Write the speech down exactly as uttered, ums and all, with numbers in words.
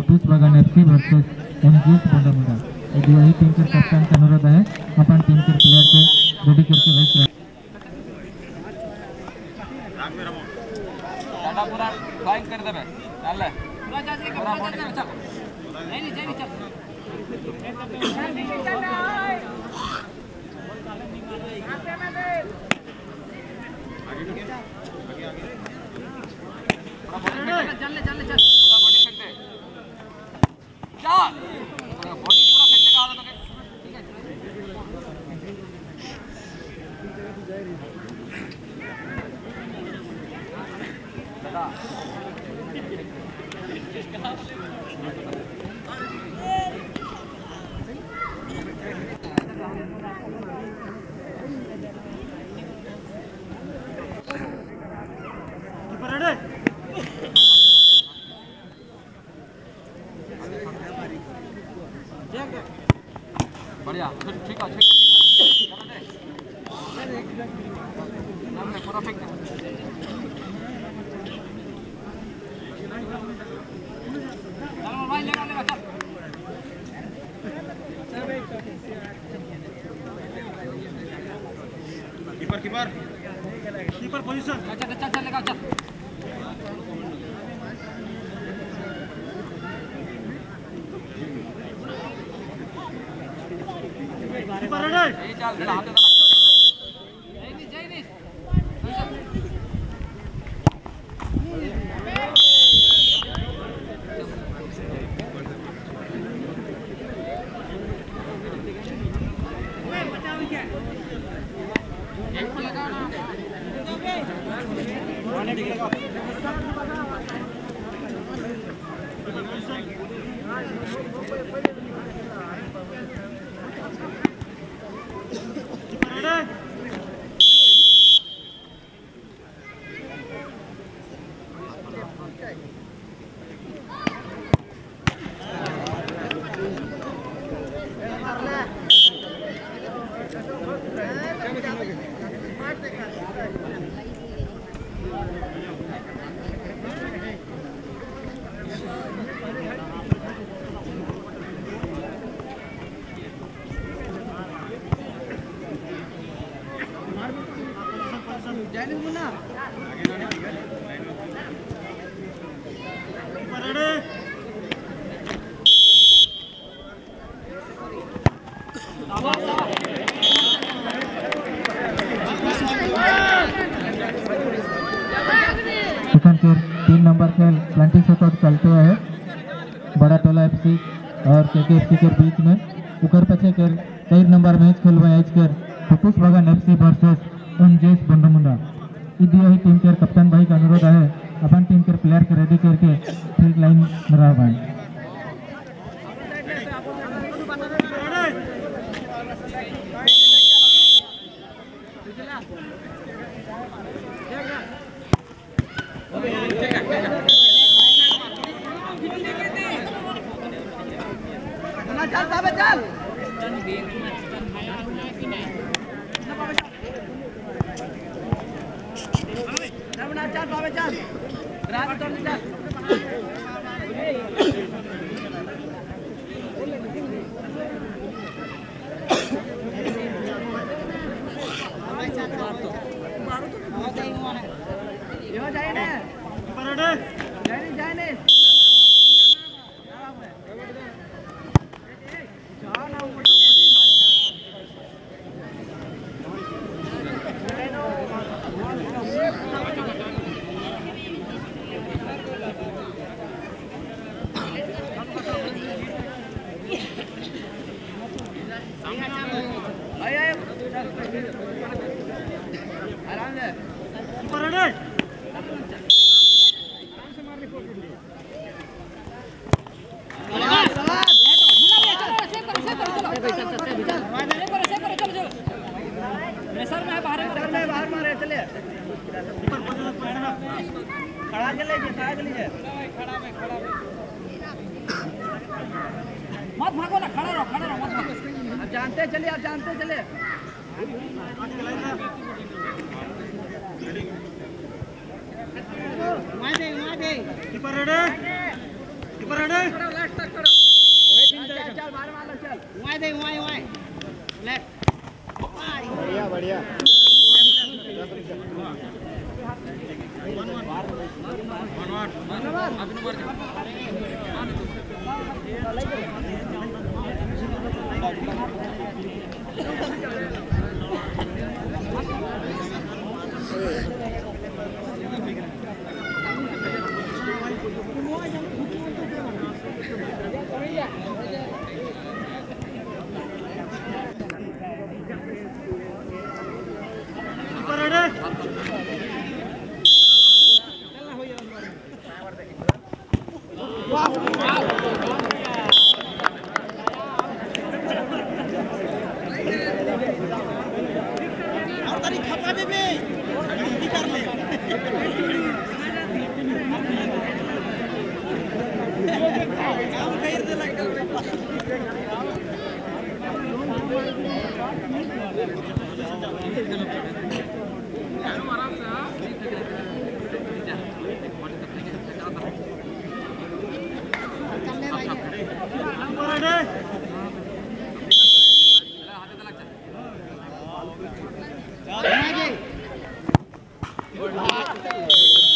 पुटुस Bagan FC versus MGS बंडमुंडा। यदि वही team के कप्तान का अनुरोध है अपन टीम के प्लेयर के रेडी करके भेज रहे डाटा पूरा फाइन कर देबे चल पूरा जा जा पूरा बॉडी चल नहीं नहीं जाई चल आगे ना दे आगे आगे आगे पूरा बॉडी चल ले चल ले चल पूरा बॉडी फेंक दे चल पूरा बॉडी पूरा फेंक देगा आधा तो ठीक है दादा बढ़िया ठीक है ठीक है पूरा फेंक दे चलो भाई लेगा लेगा चल कीपर कीपर कीपर पोजीशन चल चल चल लेगा चल कीपर रेडी चल हाथ दे जय नी जय नी तीन नंबर खेल प्लांटिंग शॉट चलते हैं बड़ा टोला एफसी और केके एफसी के बीच में उकर पचे के तेईस number match खेलवा H K Putus Bagan FC versus MGS Bondamunda. इदी वही टीम के कप्तान भाई का अनुरोध है अपन टीम के प्लेयर के रेडी करके फील्ड लाइन में रह भाई चल बाबा चल चल बाबा चल रात तो चल जाए ना जाए जाए ना आराम से ऊपर रेडी खड़ा कर लीजिए खड़ा कर लीजिए मत भागो ना खड़ा रहो खड़ा रहो मत भागो आप जानते चलिए आप जानते चलिए कीपर रेडी लास्ट तक करो चल चल मार मार चल वहां दे वहां वहां ले बढ़िया बढ़िया Good.